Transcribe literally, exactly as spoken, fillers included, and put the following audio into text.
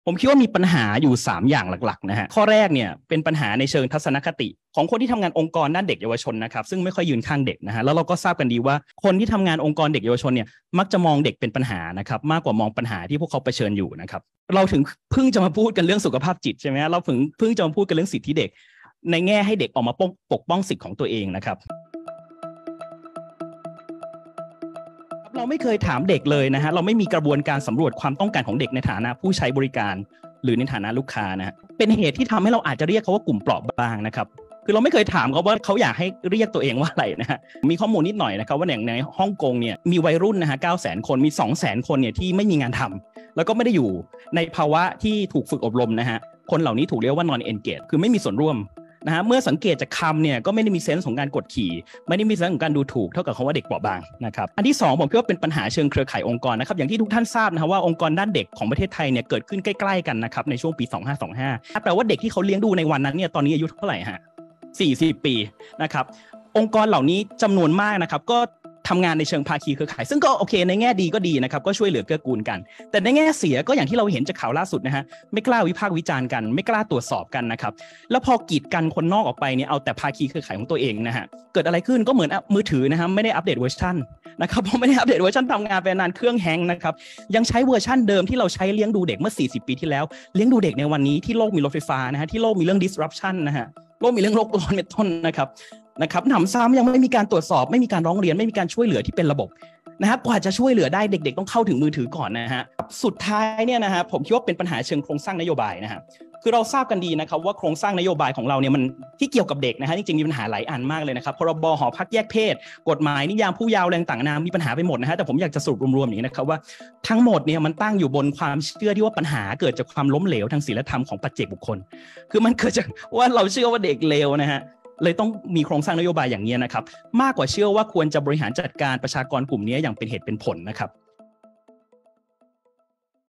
ผมคิดว่ามีปัญหาอยู่สามอย่างหลักๆนะฮะข้อแรกเนี่ยเป็นปัญหาในเชิงทัศนคติของคนที่ทำงานองค์กรด้านเด็กเยาวชนนะครับซึ่งไม่ค่อยยืนข้างเด็กนะฮะแล้วเราก็ทราบกันดีว่าคนที่ทำงานองค์กรเด็กเยาวชนเนี่ยมักจะมองเด็กเป็นปัญหานะครับมากกว่ามองปัญหาที่พวกเขาเผชิญอยู่นะครับเราถึงเพิ่งจะมาพูดกันเรื่องสุขภาพจิตใช่ไหมเราเพิ่งเพิ่งจะมาพูดกันเรื่องสิทธิเด็กในแง่ให้เด็กออกมาปกป้องสิทธิของตัวเองนะครับเราไม่เคยถามเด็กเลยนะฮะเราไม่มีกระบวนการสำรวจความต้องการของเด็กในฐานะผู้ใช้บริการหรือในฐานะลูกค้านะฮะเป็นเหตุที่ทำให้เราอาจจะเรียกเขาว่ากลุ่มเปราะบางนะครับคือเราไม่เคยถามเขาว่าเขาอยากให้เรียกตัวเองว่าอะไรนะฮะมีข้อมูลนิดหน่อยนะครับว่าอย่างในฮ่องกงเนี่ยมีวัยรุ่นนะฮะเก้าแสนคนมี สองแสน คนเนี่ยที่ไม่มีงานทำแล้วก็ไม่ได้อยู่ในภาวะที่ถูกฝึกอบรมนะฮะคนเหล่านี้ถูกเรียกว่า non engage คือไม่มีส่วนร่วมนะฮะเมื่อสังเกตจากคำเนี่ยก็ไม่ได้มีเซนส์ของการกดขี่ไม่ได้มีเซนส์ของการดูถูกเท่ากับคำว่าเด็กเปราะบางนะครับอันที่สองผมคิดว่าเป็นปัญหาเชิงเครือข่ายองค์กรนะครับอย่างที่ทุกท่านทราบนะฮะว่าองค์กรด้านเด็กของประเทศไทยเนี่ยเกิดขึ้นใกล้ๆกันนะครับในช่วงปีสองพันห้าร้อยยี่สิบห้าแปลว่าเด็กที่เขาเลี้ยงดูในวันนั้นเนี่ยตอนนี้อายุเท่าไหร่ฮะสี่สิบปีนะครับองค์กรเหล่านี้จำนวนมากนะครับก็ทำงานในเชิงภาคีเครือข่ายซึ่งก็โอเคในแง่ดีก็ดีนะครับก็ช่วยเหลือเกื้อกูลกันแต่ในแง่เสียก็อย่างที่เราเห็นจากข่าวล่าสุดนะฮะไม่กล้าวิพากษ์วิจารณ์กันไม่กล้าตรวจสอบกันนะครับแล้วพอกีดกันคนนอกออกไปเนี่ยเอาแต่ภาคีเครือข่ายของตัวเองนะฮะเกิดอะไรขึ้นก็เหมือนมือถือนะฮะไม่ได้อัปเดตเวอร์ชันนะครับพอไม่ได้อัปเดตเวอร์ชันทำงานไปนานเครื่องแฮงก์นะครับยังใช้เวอร์ชันเดิมที่เราใช้เลี้ยงดูเด็กเมื่อสี่สิบปีที่แล้วเลี้ยงดูเด็กในวันนี้ที่โลกมีรถไฟฟ้านะฮะที่โลกมีเรื่อง disruption นะฮะโลกมีเรื่องโรคร้อนเป็นต้นนะครับนะครับหนำซ้ำยังไม่มีการตรวจสอบไม่มีการร้องเรียนไม่มีการช่วยเหลือที่เป็นระบบนะครับกว่าจะช่วยเหลือได้เด็กๆต้องเข้าถึงมือถือก่อนนะฮะสุดท้ายเนี่ยนะฮะผมคิดว่าเป็นปัญหาเชิงโครงสร้างนโยบายนะฮะคือเราทราบกันดีนะครับว่าโครงสร้างนโยบายของเราเนี่ยมันที่เกี่ยวกับเด็กนะฮะจริงๆมีปัญหาหลายอันมากเลยนะครับพรบหอพักแยกเพศกฎหมายนิยามผู้เยาว์แรงต่างๆนามีปัญหาไปหมดนะฮะแต่ผมอยากจะสรุปรวมๆอย่างนี้นะครับว่าทั้งหมดเนี่ยมันตั้งอยู่บนความเชื่อที่ว่าปัญหาเกิดจากความล้มเหลวทางศีลธรรมของปัจเจกบุคคลคือมันเกิดจากว่าเราเชื่อว่าเด็กเลวนะฮะเลยต้องมีโครงสร้างนโยบายอย่างนี้นะครับมากกว่าเชื่อว่าควรจะบริหารจัดการประชากรกลุ่มนี้อย่างเป็นเหตุเป็นผลนะครับ